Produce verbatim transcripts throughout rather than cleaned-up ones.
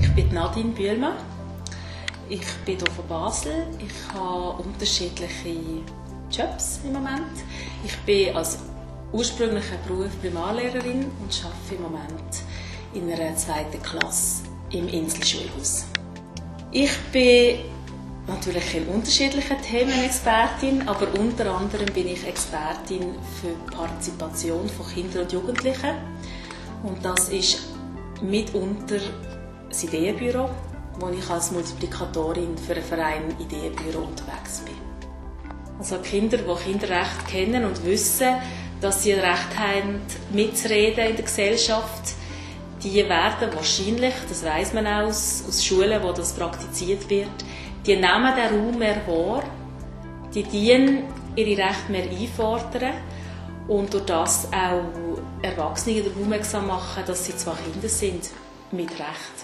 Ich bin Nadine Bühlmann. Ich bin hier von Basel. Ich habe unterschiedliche Jobs im Moment. Ich bin als ursprünglicher Beruf Primarlehrerin und arbeite im Moment in einer zweiten Klasse im Inselschulhaus. Ich bin natürlich in unterschiedlichen Themen Expertin, aber unter anderem bin ich Expertin für Partizipation von Kindern und Jugendlichen. Und das ist mitunter das Ideenbüro, wo ich als Multiplikatorin für einen Verein Ideenbüro unterwegs bin. Also Kinder, die Kinderrecht kennen und wissen, dass sie ein Recht haben, mitzureden in der Gesellschaft, die werden wahrscheinlich, das weiss man auch aus, aus Schulen, wo das praktiziert wird, die nehmen den Raum mehr wahr, die dienen ihre Rechte mehr einfordern und durch das auch Erwachsene darauf aufmerksam machen, dass sie zwar Kinder sind, mit Recht.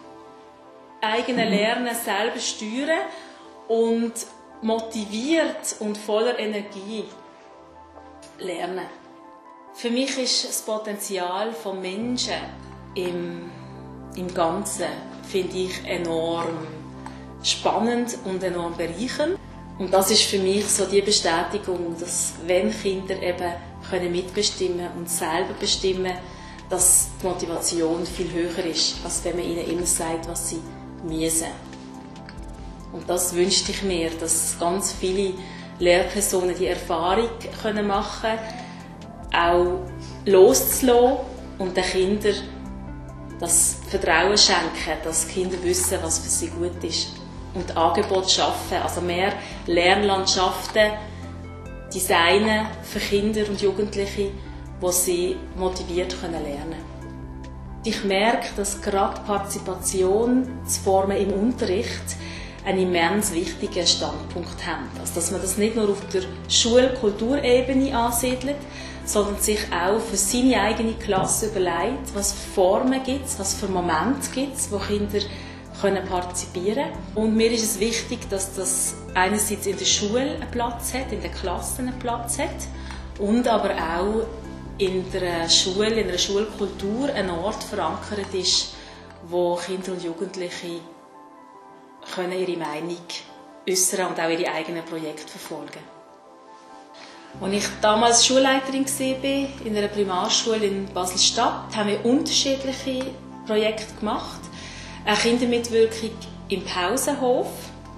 Eigene Lernen selber steuern und motiviert und voller Energie lernen. Für mich ist das Potenzial von Menschen im, im Ganzen, finde ich, enorm spannend und enorm bereichernd. Und das ist für mich so die Bestätigung, dass wenn Kinder eben können mitbestimmen und selber bestimmen, dass die Motivation viel höher ist, als wenn man ihnen immer sagt, was sie müssen. Und das wünschte ich mir, dass ganz viele Lehrpersonen die Erfahrung können machen können, auch loszulassen und den Kindern das Vertrauen schenken, dass die Kinder wissen, was für sie gut ist. Und Angebote schaffen, also mehr Lernlandschaften designen für Kinder und Jugendliche, wo sie motiviert lernen können. Ich merke, dass gerade Partizipation zu formen im Unterricht einen immens wichtigen Standpunkt haben. Also, dass man das nicht nur auf der Schul-Kulturebene ansiedelt, sondern sich auch für seine eigene Klasse überlegt, was für Formen gibt es, was für Momente gibt es, wo Kinder können partizipieren können. Und mir ist es wichtig, dass das einerseits in der Schule einen Platz hat, in den Klassen einen Platz hat und aber auch in der Schule, in einer Schulkultur ein Ort verankert ist, wo Kinder und Jugendliche können ihre Meinung äußern und auch ihre eigenen Projekte verfolgen. Als ich damals Schulleiterin war, in einer Primarschule in Basel-Stadt, haben wir unterschiedliche Projekte gemacht. Eine Kindermitwirkung im Pausenhof,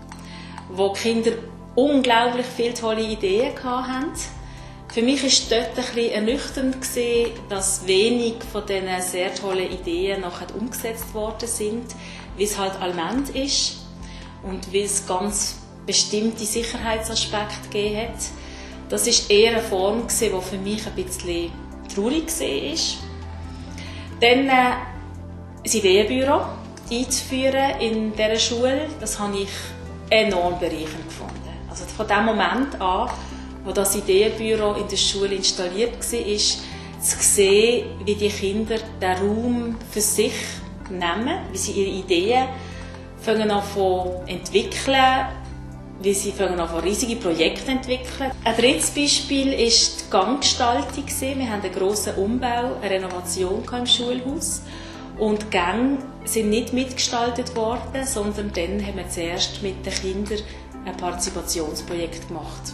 wo die Kinder unglaublich viele tolle Ideen hatten. Für mich war dort ein bisschen ernüchternd, dass wenig von diesen sehr tollen Ideen nachher umgesetzt worden sind, wie es halt allmählich ist und wie es ganz bestimmte Sicherheitsaspekte gegeben hat. Das war eher eine Form, die für mich ein bisschen traurig war. Dann äh, das Ideenbüro einzuführen in dieser Schule, das habe ich enorm bereichernd gefunden. Also von dem Moment an, wo das Ideenbüro in der Schule installiert war, zu sehen, wie die Kinder den Raum für sich nehmen, wie sie ihre Ideen fangen an zu entwickeln, wie sie fangen an riesige Projekte entwickeln. Ein drittes Beispiel ist die Ganggestaltung. Wir haben einen grossen Umbau, eine Renovation im Schulhaus. Und die Gänge sind nicht mitgestaltet worden, sondern dann haben wir zuerst mit den Kindern ein Partizipationsprojekt gemacht.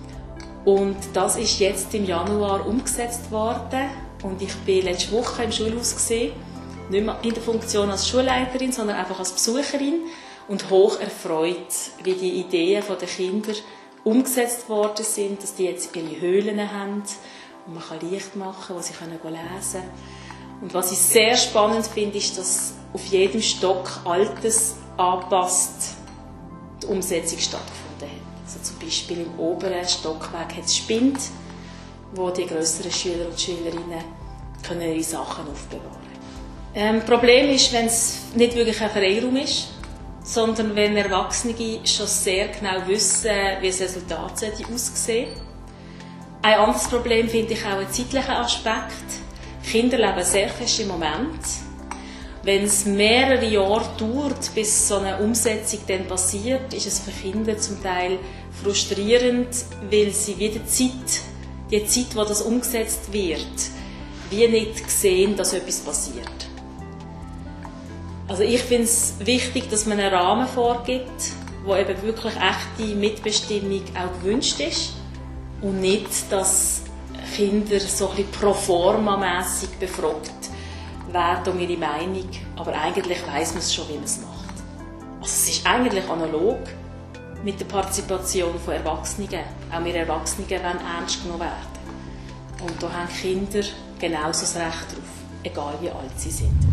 Und das ist jetzt im Januar umgesetzt worden. Und ich war letzte Woche im Schulhaus gesehen, nicht mehr in der Funktion als Schulleiterin, sondern einfach als Besucherin und hoch erfreut, wie die Ideen der Kinder umgesetzt worden sind, dass die jetzt ihre Höhlen haben, wo man Licht machen kann, wo sie lesen können. Und was ich sehr spannend finde, ist, dass auf jedem Stock Altes angepasst die Umsetzung stattgefunden hat. Also zum Beispiel im oberen Stockwerk hat es Spind, wo die grösseren Schüler und Schülerinnen können ihre Sachen aufbewahren können. Ähm, das Problem ist, wenn es nicht wirklich ein Freiraum ist, sondern wenn Erwachsene schon sehr genau wissen, wie das Resultat aussehen sollte. Ein anderes Problem finde ich auch einen zeitlichen Aspekt. Kinder leben sehr fest im Moment. Wenn es mehrere Jahre dauert, bis so eine Umsetzung dann passiert, ist es für Kinder zum Teil frustrierend, weil sie wie die Zeit, die Zeit, wo das umgesetzt wird, wie nicht sehen, dass etwas passiert. Also ich finde es wichtig, dass man einen Rahmen vorgibt, wo eben wirklich echte Mitbestimmung auch gewünscht ist und nicht, dass Kinder so ein bisschen pro forma-mässig befragt werden um ihre Meinung, aber eigentlich weiss man es schon, wie man es macht. Also es ist eigentlich analog mit der Partizipation von Erwachsenen. Auch wir Erwachsenen wollen ernst genommen werden. Und da haben Kinder genauso das Recht drauf, egal wie alt sie sind.